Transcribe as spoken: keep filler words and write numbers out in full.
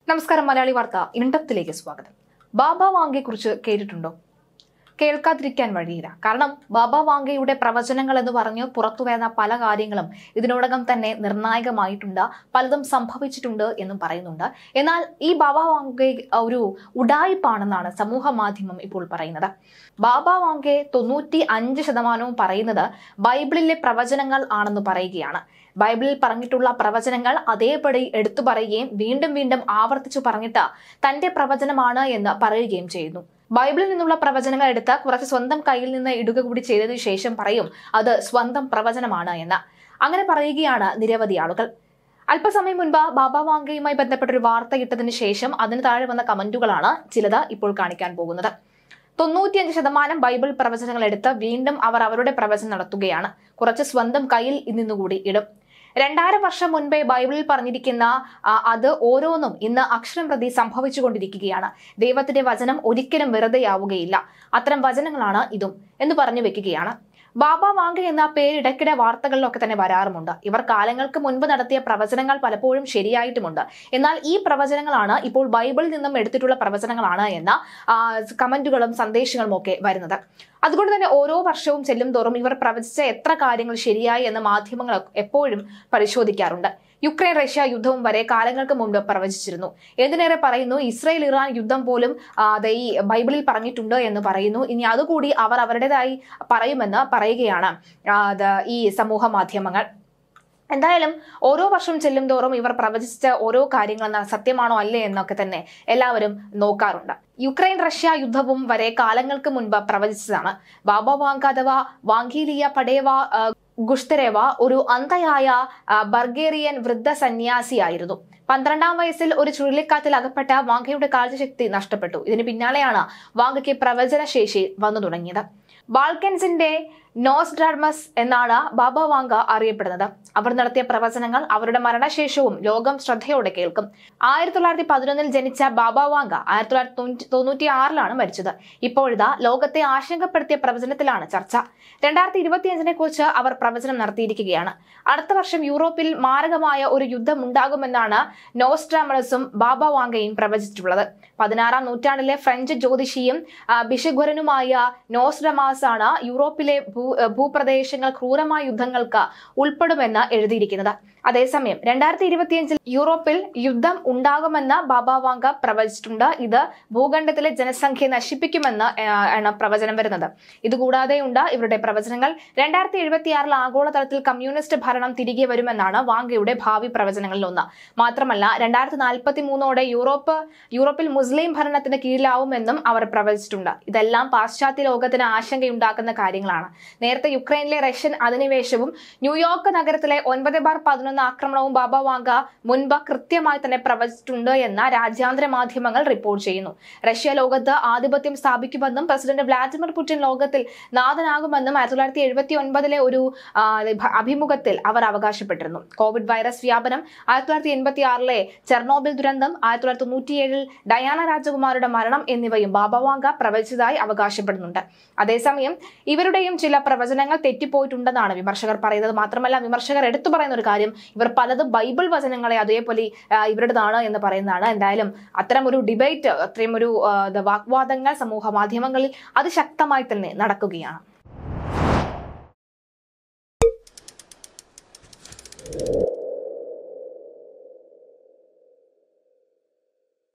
നമസ്കാരം മലയാളി വാർത്ത ഇൻഡപ്തിലേക്ക് സ്വാഗതം. ബാബ വാങ്കയെക്കുറിച്ച് കേട്ടിട്ടുണ്ടോ? കേൾക്കാതിരിക്കാൻ വഴിയില്ല. കാരണം ബാബ വാങ്കയുടെ പ്രവചനങ്ങൾ എന്ന് പറഞ്ഞ് പുറത്തു വരുന്ന പല കാര്യങ്ങളും ഇതിനോടകം തന്നെ നിർണായകമായിട്ടുണ്ട്, പലതും സംഭവിച്ചിട്ടുണ്ട് എന്നും പറയുന്നുണ്ട്. എന്നാൽ ഈ ബാബ വാങ്ക ഒരു ഉഡായിപ്പാണെന്നാണ് സമൂഹ മാധ്യമം ഇപ്പോൾ പറയുന്നത്. ബാബ വാങ്ക തൊണ്ണൂറ്റി അഞ്ച് ശതമാനവും പറയുന്നത് ബൈബിളിലെ പ്രവചനങ്ങൾ ആണെന്ന് പറയുകയാണ്. ബൈബിളിൽ പറഞ്ഞിട്ടുള്ള പ്രവചനങ്ങൾ അതേപടി എടുത്തു പറയുകയും വീണ്ടും വീണ്ടും ആവർത്തിച്ചു പറഞ്ഞിട്ട് തന്റെ പ്രവചനമാണ് എന്ന് പറയുകയും ചെയ്യുന്നു. ബൈബിളിൽ നിന്നുള്ള പ്രവചനങ്ങൾ എടുത്ത് കുറച്ച് സ്വന്തം കയ്യിൽ നിന്ന് ഇടുക കൂടി ചെയ്തതിനു ശേഷം പറയും അത് സ്വന്തം പ്രവചനമാണ് എന്ന്. അങ്ങനെ പറയുകയാണ് നിരവധി ആളുകൾ. അല്പസമയം മുൻപ് ബാബ വാങ്കയുമായി ബന്ധപ്പെട്ടൊരു വാർത്ത ഇട്ടതിന് ശേഷം അതിന് താഴെ വന്ന കമന്റുകളാണ് ചിലത് ഇപ്പോൾ കാണിക്കാൻ പോകുന്നത്. തൊണ്ണൂറ്റിയഞ്ച് ശതമാനം ബൈബിൾ പ്രവചനങ്ങൾ എടുത്ത് വീണ്ടും അവർ അവരുടെ പ്രവചനം നടത്തുകയാണ്. കുറച്ച് സ്വന്തം കയ്യിൽ നിന്നുകൂടി ഇടും. രണ്ടായിരം വർഷം മുൻപേ ബൈബിളിൽ പറഞ്ഞിരിക്കുന്ന അത് ഓരോന്നും ഇന്ന് അക്ഷരം പ്രതി സംഭവിച്ചുകൊണ്ടിരിക്കുകയാണ്. ദൈവത്തിന്റെ വചനം ഒരിക്കലും വെറുതെയാവുകയില്ല. അത്തരം വചനങ്ങളാണ് ഇതും എന്ന് പറഞ്ഞു വെക്കുകയാണ്. ബാബ വാങ്ക എന്ന പേര് ഇടയ്ക്കിടെ വാർത്തകളിലൊക്കെ തന്നെ വരാറുമുണ്ട്. ഇവർ കാലങ്ങൾക്ക് മുൻപ് നടത്തിയ പ്രവചനങ്ങൾ പലപ്പോഴും ശരിയായിട്ടുമുണ്ട്. എന്നാൽ ഈ പ്രവചനങ്ങളാണ് ഇപ്പോൾ ബൈബിളിൽ നിന്നും എടുത്തിട്ടുള്ള പ്രവചനങ്ങളാണ് എന്ന കമന്റുകളും സന്ദേശങ്ങളും ഒക്കെ വരുന്നത്. അതുകൊണ്ട് തന്നെ ഓരോ വർഷവും ചെല്ലും തോറും ഇവർ പ്രവചിച്ച എത്ര കാര്യങ്ങൾ ശരിയായി എന്ന് മാധ്യമങ്ങൾ എപ്പോഴും പരിശോധിക്കാറുണ്ട്. യുക്രൈൻ റഷ്യ യുദ്ധവും വരെ കാലങ്ങൾക്ക് മുമ്പ് പ്രവചിച്ചിരുന്നു. എന്തിനേറെ പറയുന്നു, ഇസ്രായേൽ ഇറാൻ യുദ്ധം പോലും ഈ ബൈബിളിൽ പറഞ്ഞിട്ടുണ്ട് എന്ന് പറയുന്നു. ഇനി അതുകൂടി അവർ അവരുടേതായി പറയുമെന്ന് പറയുകയാണ് ഈ സമൂഹ മാധ്യമങ്ങൾ. എന്തായാലും ഓരോ വർഷം ചെല്ലും തോറും ഇവർ പ്രവചിച്ച ഓരോ കാര്യങ്ങൾ സത്യമാണോ അല്ലേ എന്നൊക്കെ തന്നെ എല്ലാവരും നോക്കാറുണ്ട്. യുക്രൈൻ റഷ്യ യുദ്ധവും വരെ കാലങ്ങൾക്ക് മുൻപ് പ്രവചിച്ചതാണ്. ബാബ വാങ്ക അഥവാ വാങ്കീലിയ പടേവ ഗുഷ്തരേവ ഒരു അന്ധയായ ബൾഗേറിയൻ വൃദ്ധ സന്യാസിയായിരുന്നു. പന്ത്രണ്ടാം വയസ്സിൽ ഒരു ചുഴലിക്കാറ്റിൽ അകപ്പെട്ട വാങ്കയുടെ കാഴ്ചശക്തി നഷ്ടപ്പെട്ടു. ഇതിന് പിന്നാലെയാണ് വാങ്കയ്ക്ക് പ്രവചന ശേഷി വന്നു തുടങ്ങിയത്. ബാൾക്കൻസിന്റെ നോസ്ട്രാഡമസ് എന്നാണ് ബാബ വാങ്ക അറിയപ്പെടുന്നത്. അവർ നടത്തിയ പ്രവചനങ്ങൾ അവരുടെ മരണശേഷവും ലോകം ശ്രദ്ധയോടെ കേൾക്കും. ആയിരത്തി തൊള്ളായിരത്തി പതിനൊന്നിൽ ജനിച്ച ബാബ വാങ്ക ആയിരത്തി തൊള്ളായിരത്തി തൊണ്ണൂറ്റി ആറിലാണ് മരിച്ചത്. ഇപ്പോഴിതാ ലോകത്തെ ആശങ്കപ്പെടുത്തിയ പ്രവചനത്തിലാണ് ചർച്ച. രണ്ടായിരത്തി ഇരുപത്തിയഞ്ചിനെ കുറിച്ച് അവർ പ്രവചനം നടത്തിയിരിക്കുകയാണ്. അടുത്ത വർഷം യൂറോപ്പിൽ മാരകമായ ഒരു യുദ്ധം ഉണ്ടാകുമെന്നാണ് നോസ്ട്രാഡമസും ബാബ വാങ്കയും പ്രവചിച്ചിട്ടുള്ളത്. പതിനാറാം നൂറ്റാണ്ടിലെ ഫ്രഞ്ച് ജ്യോതിഷിയും ബിഷഗ്വരനുമായ നോസ്ട്രാഡമസ് ആണ് യൂറോപ്പിലെ ഭൂപ്രദേശങ്ങൾ ക്രൂരമായ യുദ്ധങ്ങൾക്ക് ഉൾപ്പെടുമെന്ന് എഴുതിയിരിക്കുന്നത്. അതേസമയം രണ്ടായിരത്തി ഇരുപത്തിയഞ്ചിൽ യൂറോപ്പിൽ യുദ്ധം ഉണ്ടാകുമെന്ന് ബാബ വാങ്ക പ്രവചിച്ചിട്ടുണ്ട്. ഇത് ഭൂഖണ്ഡത്തിലെ ജനസംഖ്യ നശിപ്പിക്കുമെന്ന് ആണ് പ്രവചനം വരുന്നത്. ഇതുകൂടാതെയുണ്ട് ഇവരുടെ പ്രവചനങ്ങൾ. രണ്ടായിരത്തി എഴുപത്തി ആറിൽ ആഗോളതലത്തിൽ കമ്മ്യൂണിസ്റ്റ് ഭരണം തിരികെ വരുമെന്നാണ് വാങ്കയുടെ ഭാവി പ്രവചനങ്ങളിൽ ഒന്ന്. മാത്രമല്ല രണ്ടായിരത്തി നാൽപ്പത്തി മൂന്നോടെ യൂറോപ്പ് യൂറോപ്പിൽ മുസ്ലിം ഭരണത്തിന് കീഴിലാവുമെന്നും അവർ പ്രവചിച്ചിട്ടുണ്ട്. ഇതെല്ലാം പാശ്ചാത്യ ലോകത്തിന് ആശങ്കയുണ്ടാക്കുന്ന കാര്യങ്ങളാണ്. നേരത്തെ യുക്രൈനിലെ റഷ്യൻ അധിനിവേശവും ന്യൂയോർക്ക് നഗരത്തിലെ ഒൻപത് ബാർ പതിനൊന്ന് ആക്രമണവും ബാബ വാങ്ക മുൻപ് കൃത്യമായി തന്നെ പ്രവചിച്ചിട്ടുണ്ട് എന്ന രാജ്യാന്തര മാധ്യമങ്ങൾ റിപ്പോർട്ട് ചെയ്യുന്നു. റഷ്യ ലോകത്ത് ആധിപത്യം സ്ഥാപിക്കുമെന്നും പ്രസിഡന്റ് വ്ളാഡിമിർ പുടിൻ ലോകത്തിൽ നാഥനാകുമെന്നും ആയിരത്തി തൊള്ളായിരത്തി എഴുപത്തി ഒൻപതിലെ ഒരു അഭിമുഖത്തിൽ അവർ അവകാശപ്പെട്ടിരുന്നു. കോവിഡ് വൈറസ് വ്യാപനം, ആയിരത്തി തൊള്ളായിരത്തി എൺപത്തി ആറിലെ ചെർണോബിൽ ദുരന്തം, ആയിരത്തി തൊള്ളായിരത്തി തൊണ്ണൂറ്റിയേഴിൽ ഡയാന രാജകുമാരുടെ മരണം എന്നിവയും ബാബ വാങ്ക പ്രവചിച്ചതായി അവകാശപ്പെടുന്നുണ്ട്. അതേസമയം ഇവരുടെയും ചില പ്രവചനങ്ങൾ തെറ്റിപ്പോയിട്ടുണ്ടെന്നാണ് വിമർശകർ പറയുന്നത്. മാത്രമല്ല വിമർശകർ എടുത്തു പറയുന്ന ഒരു കാര്യം, ഇവർ പലതും ബൈബിൾ വചനങ്ങളെ അതേപോലെ ഇവരുടേതാണ് എന്ന് പറയുന്നതാണ്. എന്തായാലും അത്തരം ഒരു ഡിബേറ്റ്, അത്രയും ഒരു വാഗ്വാദങ്ങൾ സമൂഹ മാധ്യമങ്ങളിൽ അതിശക്തമായി തന്നെ നടക്കുകയാണ്.